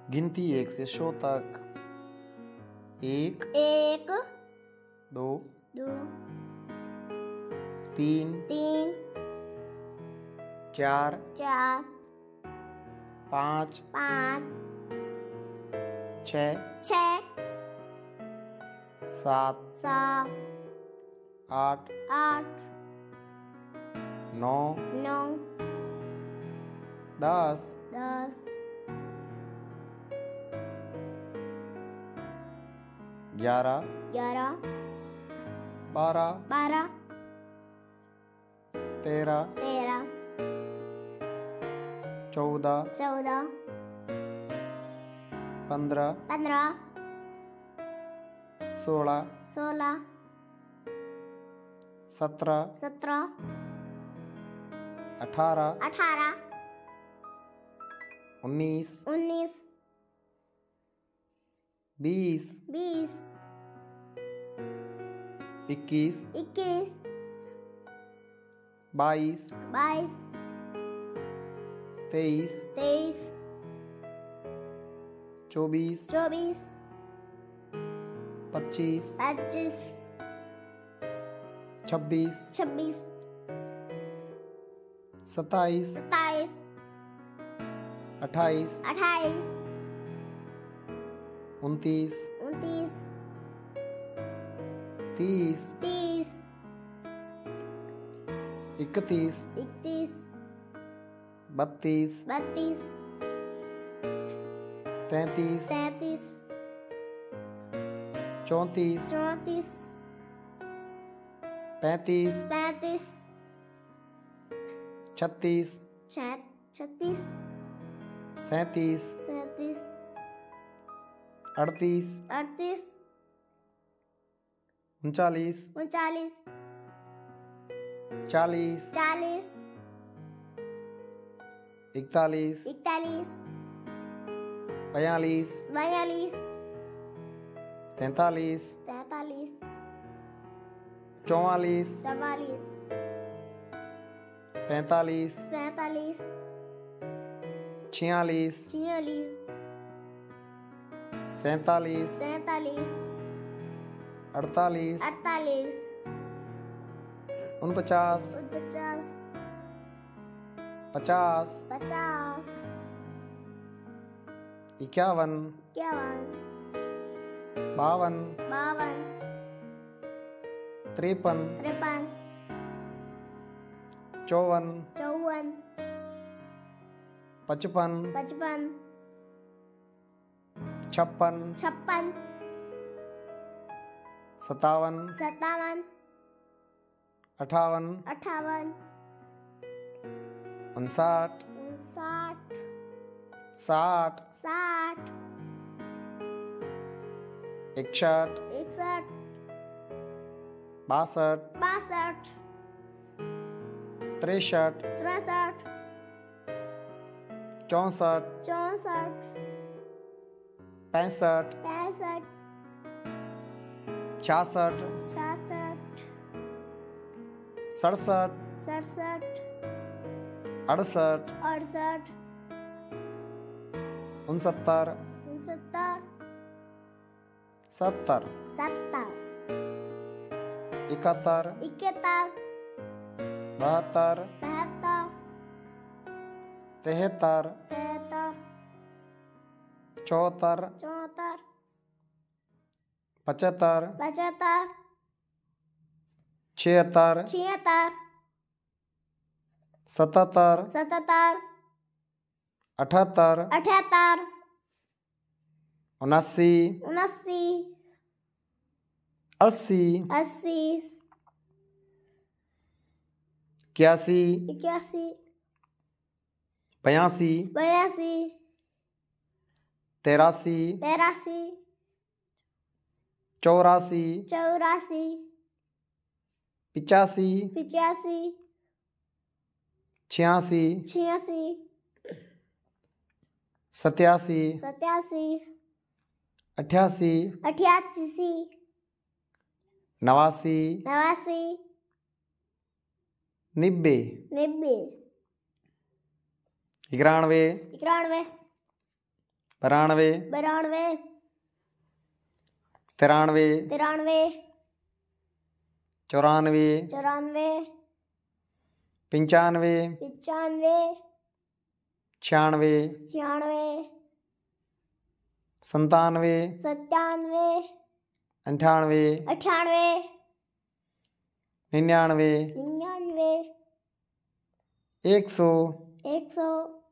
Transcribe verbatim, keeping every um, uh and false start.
गिनती एक से सौ तक। एक, एक, दो, दो, तीन, तीन, चार, चार, पाँच, पाँच, छः, छः, सात, सात, आठ, आठ, नौ, नौ, दस, दस, ग्यारह, ग्यारह, बारह, बारह, तेरह, तेरह, चौदह, चौदह, पंद्रह, पंद्रह, सोलह, सोलह, सत्रह, सत्रह, अठारह, अठारह, उन्नीस, उन्नीस, बीस, बीस, इक्कीस, इक्कीस, बाईस, बाईस, तेईस, तेईस, चौबीस, चौबीस, पच्चीस, पच्चीस, छब्बीस, छब्बीस, सत्ताईस, सत्ताईस, अट्ठाईस, अट्ठाईस, उनतीस, उनतीस, तीस, तीस, इकतीस, इकतीस, बत्तीस, बत्तीस, तैंतीस, तैंतीस, चौंतीस, चौंतीस, पैंतीस, पैंतीस, छत्तीस, छत्तीस, सैंतीस, सैंतीस, अड़तीस, अड़तीस, उनचालीस, उनचालीस, चालीस, चालीस, इकतालीस, इकतालीस, बयालीस, बयालीस, तैंतालीस, तैंतालीस, चौवालीस, चवालीस, पैंतालीस, पैंतालीस, छियालीस, छियालीस, सैंतालीस, सैंतालीस, अड़तालीस, अड़तालीस, उनपचास, उनचास, पचास, पचास, इक्यावन, इक्यावन, बावन, बावन, तिरपन, तिरपन, चौवन, चौवन, पचपन, पचपन, छप्पन, छप्पन, सत्तावन, सत्तावन, अठावन, अठावन, उनसाठ, साठ, साठ, साठ, इकसठ, इकसठ, बासठ, बासठ, तिरसठ, तिरसठ, चौंसठ, चौंसठ, पैंसठ, पैंसठ, छियासठ, छियासठ, सड़सठ, सड़सठ, अड़सठ, अड़सठ, उनसत्तर, उनसत्तर, सत्तर, सत्तर, इकहत्तर, इकहत्तर, बहत्तर, बहत्तर, तिहत्तर, तिहत्तर, चौहत्तर, चौहत्तर, पचहत्तर, पचहत्तर, छिहत्तर, छिहत्तर, सतहत्तर, सतहत्तर, अठहत्तर, अठहत्तर, उनासी, उनासी, अस्सी, अस्सी, इक्यासी, इक्यासी, बयासी, बयासी, तिरासी, तिरासी, चौरासी, चौरासी, पिचासी, पिचासी, छियासी, छियासी, सत्यासी, सत्यासी, अठासी, अठासी, नवासी, नवासी, निब्बे, नब्बे, इक्यानवे, इक्यानवे, बानवे बानवे तिरानवे तिरानवे चौरानवे चौरानवे पंचानवे पचानवे छियानवे छियानवे संतानवे सत्तानवे अंठानवे अठानवे निन्यानवे निन्यानवे एक सौ एक सौ